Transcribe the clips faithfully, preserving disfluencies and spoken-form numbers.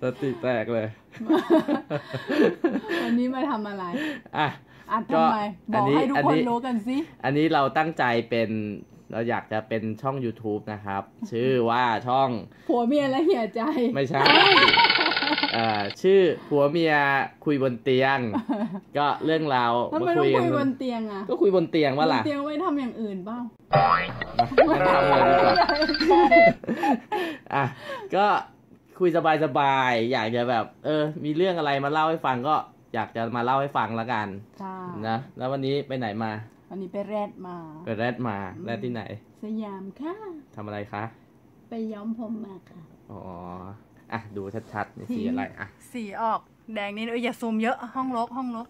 ติแตกเลยวันนี้มาทำอะไรอ่ะอ่ะทำไมบอกให้ทุกคนรู้กันสิอันนี้เราตั้งใจเป็นเราอยากจะเป็นช่อง YouTube นะครับชื่อว่าช่องผัวเมียและเหี่ยใจไม่ใช่อ่าชื่อผัวเมียคุยบนเตียงก็เรื่องราวทำไมต้องคุยบนเตียงอ่ะก็คุยบนเตียงว่าล่ะบนเตียงไว้ทำอย่างอื่นบ้างไม่ทำเลยดีกว่าอ่ะก็คุยสบายๆอยากจะแบบเออมีเรื่องอะไรมาเล่าให้ฟังก็อยากจะมาเล่าให้ฟังละกันนะแล้ววันนี้ไปไหนมาวันนี้ไปแรดมาไปแรดมาแรดที่ไหนสยามค่ะทำอะไรคะไปย้อมผมมาค่ะอ๋ออ่ะดูชัดๆนี่สีอะไรอ่ะสีออกแดงนี่เอออย่าซูมเยอะห้องรกห้องรก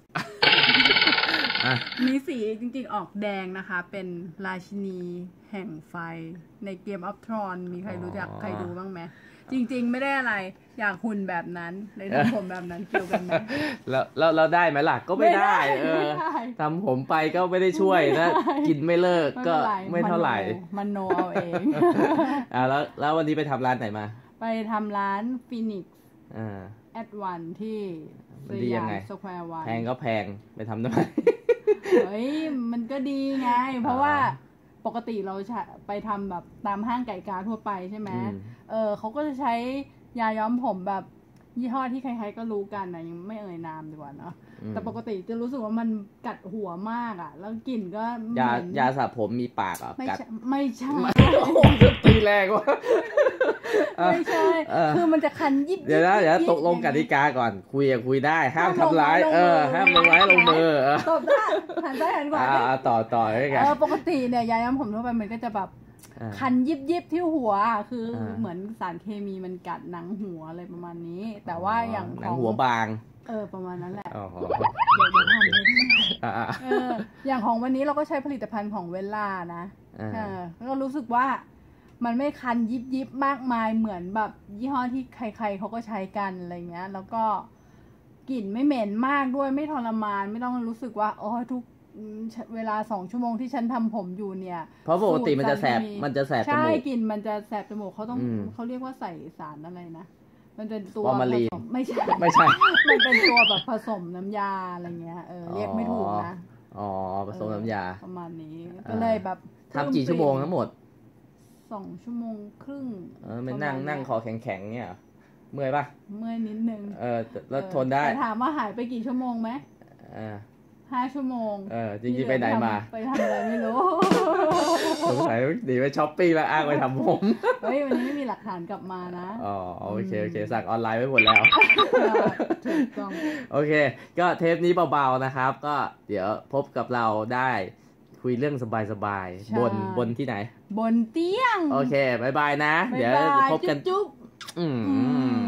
มีสีจริงๆออกแดงนะคะเป็นราชินีแห่งไฟในเกมออฟทรอนมีใครรู้จักใครดูบ้างไหมจริงๆไม่ได้อะไรอยากหุ่นแบบนั้นเลยทำผมแบบนั้นเกี่ยวกันไหมแล้วแล้วเราได้ไหมล่ะก็ไม่ได้เออทำผมไปก็ไม่ได้ช่วยนะกินไม่เลิกก็ไม่เท่าไหร่มันโนเอาเองอ่าแล้วแล้ววันนี้ไปทำร้านไหนมาไปทำร้านฟีนิกซ์แอดวันที่สยามสแควร์วันแพงก็แพงไปทำทำไมเฮ้ยมันก็ดีไงเพราะว่าปกติเราไปทำแบบตามห้างไก่กาทั่วไปใช่ไหมเออเขาก็จะใช้ยาย้อมผมแบบยี่ห้อที่ใครๆก็รู้กันนะยังไม่เอ่ยนามดีกว่าเนาะแต่ปกติจะรู้สึกว่ามันกัดหัวมากอ่ะแล้วกลิ่นก็ยายาสระผมมีปากอ่ะกัดไม่ใช่โอ้โหตีแรงว่ะไม่ใช่คือมันจะคันยิบเดี๋ยวนะเดี๋ยวตกลงกติกาก่อนคุยอะคุยได้ห้ามทำร้ายเออห้ามลงไม้ลงมือตบได้หันซ้ายหันขวาอ่าต่อต่อได้ไงเออปกติเนี่ยยาย้อมผมทั่วไปมันก็จะแบบคันยิบยิบที่หัวคือเหมือนสารเคมีมันกัดหนังหัวอะไรประมาณนี้แต่ว่าอย่างหนังหัวบางเออประมาณนั้นแหละอ๋อเดี๋ยวจะทำให้เอออย่างของวันนี้เราก็ใช้ผลิตภัณฑ์ของเวลล่านะเออก็รู้สึกว่ามันไม่คันยิบยิบมากมายเหมือนแบบยี่ห้อที่ใครๆเขาก็ใช้กันอะไรเงี้ยแล้วก็กลิ่นไม่เหม็นมากด้วยไม่ทรมานไม่ต้องรู้สึกว่าโอ้ทุกเวลาสองชั่วโมงที่ฉันทำผมอยู่เนี่ยเพราะปกติมันจะแสบมันจะแสบจมูกใช่กลิ่นมันจะแสบจมูกเขาต้องเขาเรียกว่าใส่สารอะไรนะมันเป็นตัวผสมไม่ใช่ไม่ใช่มันเป็นตัวแบบผสมน้ำยาอะไรเงี้ยเออเรียกไม่ถูกนะอ๋อผสมน้ำยาประมาณนี้ก็เลยแบบทำกี่ชั่วโมงทั้งหมดสองชั่วโมงครึ่งเออไม่นั่งนั่งคอแข็งๆเนี่ยเมื่อยป่ะเมื่อยนิดนึงเออแล้วทนได้แต่ถามว่าหายไปกี่ชั่วโมงไหมอ่าห้าชั่วโมงเออจริงๆไปไหนมาไปทำอะไรไม่รู้สงสัยดีไปช้อปปิ้งแล้วอ้างไปทำผมเฮ้ยวันนี้ไม่มีหลักฐานกลับมานะอ๋อโอเคโอเคสั่งออนไลน์ไว้หมดแล้วถูกต้องโอเคก็เทปนี้เบาๆนะครับก็เดี๋ยวพบกับเราได้คุยเรื่องสบายๆบนบนที่ไหนบนเตียงโอเคบายบายนะเดี๋ยวพบกันจุ๊บอืม